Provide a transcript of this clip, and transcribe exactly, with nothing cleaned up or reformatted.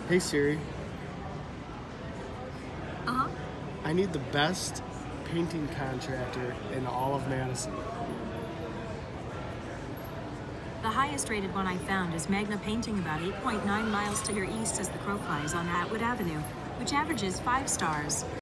Hey Siri, Uh-huh. I need the best painting contractor in all of Madison. The highest rated one I found is Megna Painting, about eight point nine miles to your east as the crow flies on Atwood Avenue, which averages five stars.